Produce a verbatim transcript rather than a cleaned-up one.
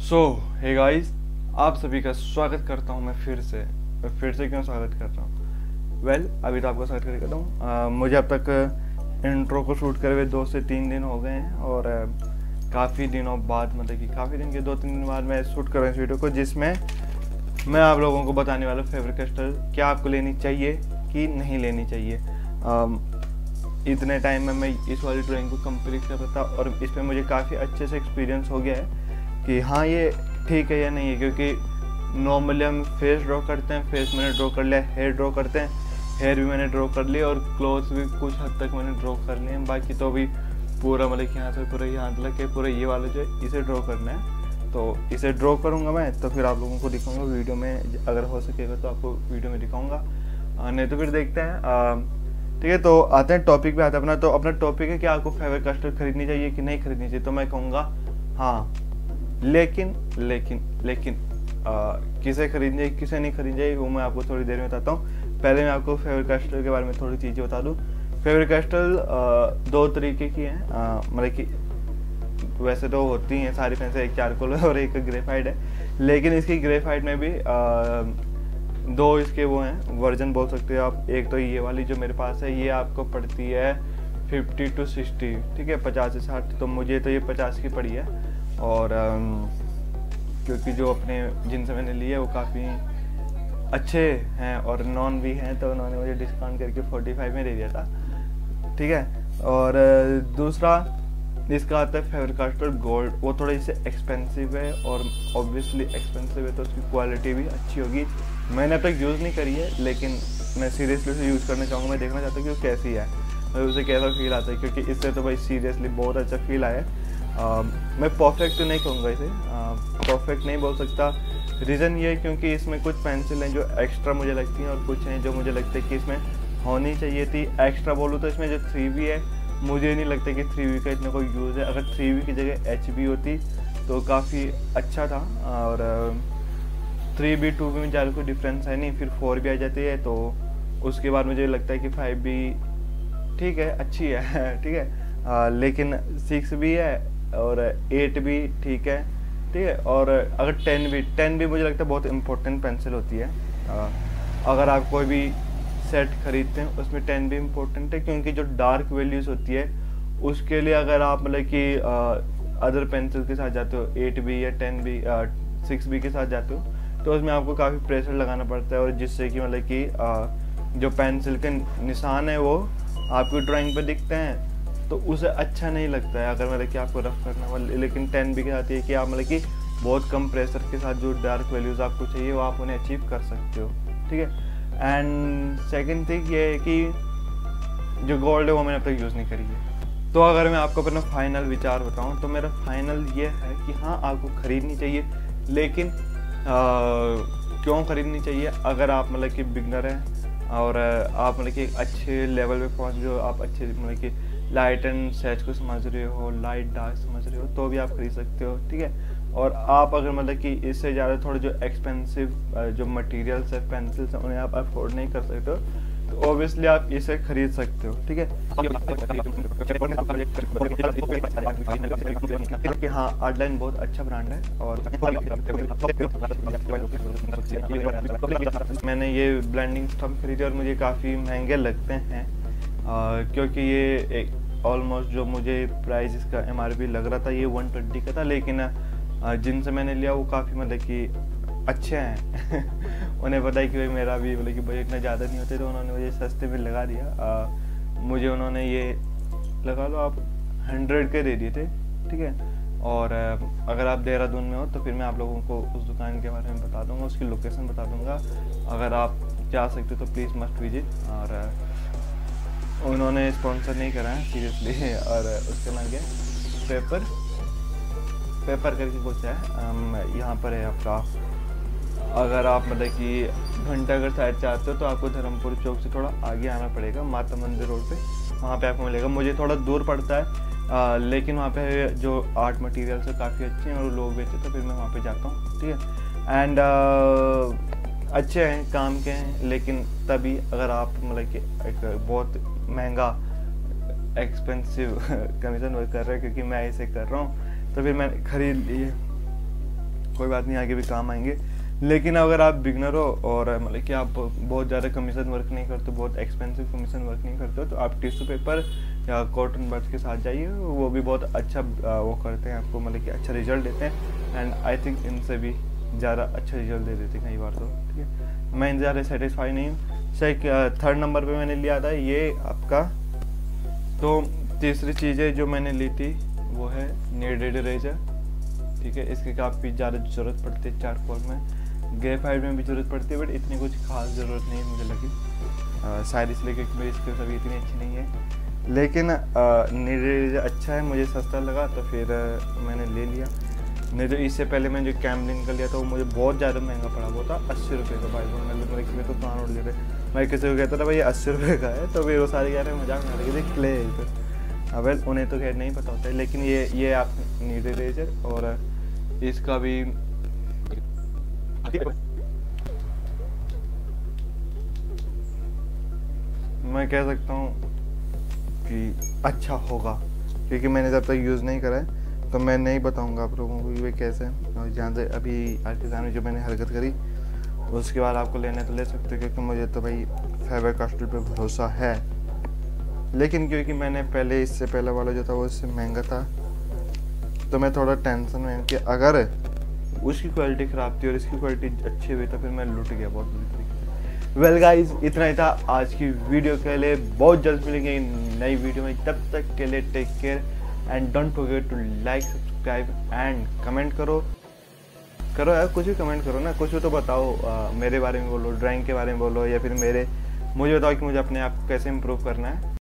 सो hey guys, आप सभी का स्वागत करता हूं मैं फिर से मैं फिर से क्यों स्वागत कर रहा हूं? वेल well, अभी तो आपको स्वागत करके करता हूँ। मुझे अब तक इंट्रो को शूट करे हुए दो से तीन दिन हो गए हैं और काफ़ी दिनों बाद, मतलब कि काफ़ी दिन के दो तीन दिन बाद मैं शूट कर रहा हूँ इस वीडियो को, जिसमें मैं आप लोगों को बताने वाला हूँ फेवरेट कस्टर क्या आपको लेनी चाहिए कि नहीं लेनी चाहिए। um, इतने टाइम में मैं इस वाली ड्राइंग को कंप्लीट कर रहा था और इस पर मुझे काफ़ी अच्छे से एक्सपीरियंस हो गया है कि हाँ ये ठीक है या नहीं है, क्योंकि नॉर्मली हम फेस ड्रॉ करते हैं, फेस मैंने ड्रॉ कर लिया, हेयर ड्रॉ करते हैं, हेयर भी मैंने ड्रॉ कर लिया और क्लोथ्स भी कुछ हद तक मैंने ड्रॉ कर लिए हैं। बाकी तो अभी पूरा मतलब यहाँ से पूरा यहाँ तक के पूरा ये वाला जो है इसे ड्रॉ करना है, तो इसे ड्रॉ करूँगा मैं, तो फिर आप लोगों को दिखाऊँगा वीडियो में, अगर हो सकेगा तो आपको वीडियो में दिखाऊँगा, नहीं तो फिर देखते हैं। ठीक है, तो आते हैं टॉपिक पे आते हैं अपना। तो अपना टॉपिक है कि आपको फेवरेट कस्टर खरीदनी चाहिए कि नहीं खरीदनी चाहिए। तो मैं कहूँगा हाँ, लेकिन लेकिन लेकिन आ, किसे खरीदनी चाहिए किसे नहीं खरीदनी चाहिए वो मैं आपको थोड़ी देर में बताता हूँ। पहले मैं आपको फेवरेट कस्टर के बारे में थोड़ी चीज़ें बता दूँ। फेवरेट कस्टर दो तरीके की हैं, मतलब कि वैसे तो होती हैं सारी पेंसिल, एक चारकोल और एक ग्रेफाइट है, लेकिन इसकी ग्रेफाइट में भी आ, दो इसके वो हैं वर्जन बोल सकते हो आप। एक तो ये वाली जो मेरे पास है, ये आपको पड़ती है फिफ्टी टू सिक्सटी, ठीक है, पचास से साठ, तो मुझे तो ये पचास की पड़ी है। और क्योंकि जो अपने जिनसे मैंने लिए है वो काफ़ी अच्छे हैं और नॉन भी हैं, तो उन्होंने मुझे डिस्काउंट करके फोर्टी फाइव में दे दिया था, ठीक है। और दूसरा इसका आता है फेवरेट कस्टर गोल्ड, वो थोड़ा इससे एक्सपेंसिव है और ऑब्वियसली एक्सपेंसिव है तो उसकी क्वालिटी भी अच्छी होगी। मैंने अब तक यूज़ नहीं करी है, लेकिन मैं सीरियसली उसे यूज़ करना चाहूँगा। मैं देखना चाहता हूँ कि वो कैसी है, मैं उसे कैसा फील आता है, क्योंकि इससे तो भाई सीरियसली बहुत अच्छा फील आया है। Uh, मैं परफेक्ट तो नहीं कहूँगा इसे, परफेक्ट uh, नहीं बोल सकता। रीज़न ये है क्योंकि इसमें कुछ पेंसिल हैं जो एक्स्ट्रा मुझे लगती हैं और कुछ हैं जो मुझे लगता है कि इसमें होनी चाहिए थी। एक्स्ट्रा बोलूँ तो इसमें जो थ्री वी है, मुझे नहीं लगता कि थ्री वी का इतना कोई यूज़ है। अगर थ्री वी की जगह एच बी होती तो काफ़ी अच्छा था, और थ्री बी टू बी में ज़्यादा कोई डिफरेंस है नहीं। फिर फोर भी आ जाती है तो उसके बाद मुझे लगता है कि फाइव बी ठीक है, अच्छी है, ठीक है, uh, लेकिन सिक्स भी है और एट भी ठीक है, ठीक है। और अगर टेन भी टेन भी मुझे लगता है बहुत इम्पोर्टेंट पेंसिल होती है। आ, अगर आप कोई भी सेट खरीदते हैं उसमें टेन भी इम्पोर्टेंट है, क्योंकि जो डार्क वैल्यूज़ होती है उसके लिए अगर आप मतलब कि अदर पेंसिल के साथ जाते हो, एट बी या टेन बी सिक्स बी के साथ जाते हो, तो उसमें आपको काफ़ी प्रेशर लगाना पड़ता है, और जिससे कि मतलब कि जो पेंसिल के निशान है वो आपकी ड्राइंग पर दिखते हैं, तो उसे अच्छा नहीं लगता है अगर मतलब कि आपको रफ करना वाले। लेकिन टेन बी के साथ ये कि आप मतलब कि बहुत कम प्रेशर के साथ जो डार्क वैल्यूज़ आपको चाहिए वो आप उन्हें अचीव कर सकते हो, ठीक है। एंड सेकंड थिंग ये है कि जो गोल्ड है वो मैंने अब तक यूज़ नहीं करी है। तो अगर मैं आपको अपना फाइनल विचार बताऊँ तो मेरा फाइनल ये है कि हाँ, आपको ख़रीदनी चाहिए, लेकिन आ, क्यों ख़रीदनी चाहिए? अगर आप मतलब कि बिगनर हैं और आप मतलब कि एक अच्छे लेवल पे पहुँच गए हो, आप अच्छे मतलब कि लाइट एंड सेच को समझ रहे हो, लाइट डार्क समझ रहे हो, तो भी आप खरीद सकते हो, ठीक है। और आप अगर मतलब कि इससे ज़्यादा थोड़े जो एक्सपेंसिव जो मटेरियल्स है, पेंसिल्स हैं, उन्हें आप अफोर्ड नहीं कर सकते हो, तो ऑब्वियसली आप इसे खरीद सकते हो, ठीक है। कि हाँ, आर्टलाइन बहुत अच्छा ब्रांड है और मैंने ये ब्लेंडिंग स्टम्प खरीदे और मुझे काफ़ी महंगे लगते हैं, Uh, क्योंकि ये एक ऑलमोस्ट जो मुझे प्राइस इसका एम आर पी लग रहा था ये वन ट्वेंटी का था, लेकिन uh, जिनसे मैंने लिया वो काफ़ी मतलब कि अच्छे हैं उन्हें पता है कि भाई मेरा भी मतलब कि बजट इतना ज़्यादा नहीं होते, तो उन्होंने मुझे सस्ते में लगा दिया। uh, मुझे उन्होंने ये लगा लो आप हंड्रेड के दे दिए थे, ठीक है। और uh, अगर आप देहरादून में हो तो फिर मैं आप लोगों को उस दुकान के बारे में बता दूँगा, उसकी लोकेशन बता दूँगा, अगर आप जा सकते हो तो प्लीज़ मस्ट विजिट। और uh, उन्होंने स्पॉन्सर नहीं करा है सीरियसली। और उसका नाम क्या है, पेपर पेपर करके कुछ है, यहाँ पर है आपका। अगर आप मतलब कि घंटाघर साइड चाहते हो तो आपको धर्मपुर चौक से थोड़ा आगे आना पड़ेगा, माता मंदिर रोड पे, वहाँ पे आपको मिलेगा। मुझे थोड़ा दूर पड़ता है, आ, लेकिन वहाँ पे जो आर्ट मटेरियल्स है काफ़ी अच्छे हैं और लोग बेचते, तो फिर मैं वहाँ पे जाता हूँ, ठीक है। एंड अच्छे हैं, काम के हैं, लेकिन तभी अगर आप मतलब कि एक बहुत महंगा एक्सपेंसिव कमीशन वर्क कर रहे हैं, क्योंकि मैं ऐसे कर रहा हूँ, तो फिर मैंने खरीद लिए। कोई बात नहीं, आगे भी काम आएंगे। लेकिन अगर आप बिगनर हो और मतलब कि आप बहुत ज़्यादा कमीशन वर्क नहीं करते, बहुत एक्सपेंसिव कमीशन वर्क नहीं करते हो, तो आप टिश्यू पेपर या कॉटन बड्स के साथ जाइए, वो भी बहुत अच्छा वो करते हैं, आपको मतलब कि अच्छा रिजल्ट देते हैं। एंड आई थिंक इनसे भी ज़्यादा अच्छा रिजल्ट दे देते हैं कई बार तो। ठीक है, मैं इनसे ज़्यादा सेटिस्फाई नहीं हूँ। सही थर्ड नंबर पे मैंने लिया था ये आपका। तो तीसरी चीज़ें जो मैंने ली थी वो है नीडेड इरेजर। ठीक है, इसकी काफ़ी ज़्यादा ज़रूरत पड़ती है चारकोल में, ग्रेफाइट में भी ज़रूरत पड़ती है, बट इतनी कुछ खास ज़रूरत नहीं मुझे लगी, शायद इसलिए क्योंकि मेरी स्किल्स अभी इतनी अच्छी नहीं है। लेकिन नीडेड इरेजर अच्छा है, मुझे सस्ता लगा तो फिर आ, मैंने ले लिया। नहीं तो इससे पहले मैंने जो कैमलिन का लिया था वो मुझे बहुत ज़्यादा महंगा पड़ा, वो था अस्सी रुपये का। भाई मतलब मेरे किसी तो कान उड़ गए थे, मैं किसी को कहता था भाई ये अस्सी रुपये का है, तो फिर वो सारे कह रहे मजाक बना रहे थे क्ले है तो। अब उन्हें तो खैर नहीं पता होता है, लेकिन ये ये आप नीडेड इरेजर और इसका भी मैं कह सकता हूँ कि अच्छा होगा, क्योंकि मैंने जब तक यूज़ नहीं करा है तो मैं नहीं बताऊंगा आप लोगों को वे कैसे हैं। और जहाँ से अभी आर्टिज़ान में जो मैंने हरकत करी उसके बाद आपको लेने तो ले सकते हो, क्योंकि मुझे तो भाई फैबर कास्टल पे भरोसा है। लेकिन क्योंकि मैंने पहले इससे पहले वाला जो था वो इससे महंगा था, तो मैं थोड़ा टेंशन में हूँ कि अगर उसकी क्वालिटी ख़राब थी और इसकी क्वालिटी अच्छी हुई तो फिर मैं लुट गया बहुत बुरी तरीके से। वेल गाइज, इतना ही था आज की वीडियो के लिए। बहुत जल्द मिलेंगे नई वीडियो में, तब तक के लिए take care and don't forget to like, subscribe and comment करो करो यार, कुछ भी कमेंट करो ना, कुछ भी तो बताओ। आ, मेरे बारे में बोलो, ड्राइंग के बारे में बोलो, या फिर मेरे मुझे बताओ कि मुझे अपने आप को कैसे इम्प्रूव करना है।